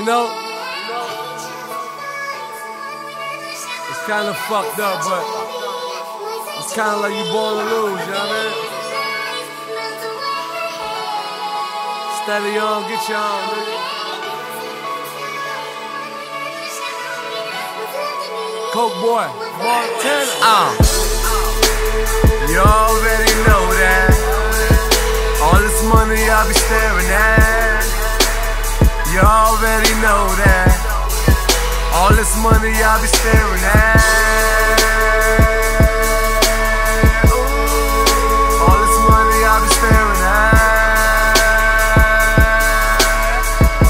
You know? It's kind of fucked up, but it's kind of like you born to lose, you know what I mean? Steady on, get you on, nigga. Coke boy, Montana. You already know that. All this money I be staring at. You already know that. All this money I be staring at. Ooh, all this money I be staring at.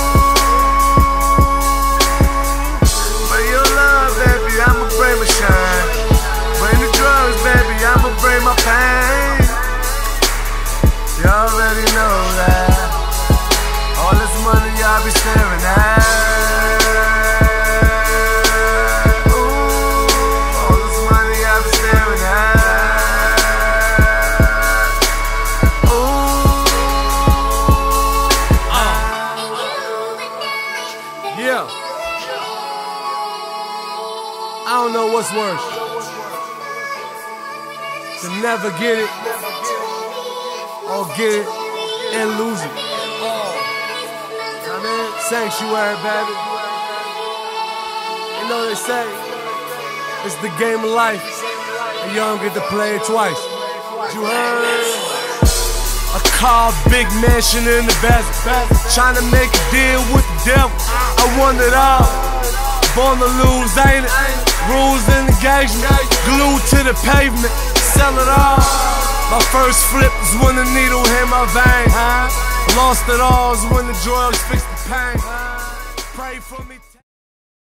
Ooh, but your love, baby, I'ma bring my shine. Bring the drugs, baby, I'ma bring my pain. You already know that. All this money I be staring at. Yeah. I don't know what's worse. To never get it, or get it and lose it. I mean, sanctuary, baby. You know they say, it's the game of life, and you don't get to play it twice. You heard? A car, big mansion in the basket. Trying to make a deal with the devil. I want it all. Born to lose, ain't it? Rules and engagement. Glued to the pavement. Sell it all. My first flip was when the needle hit my vein. Lost it all is when the drugs fixed the pain. Pray for me.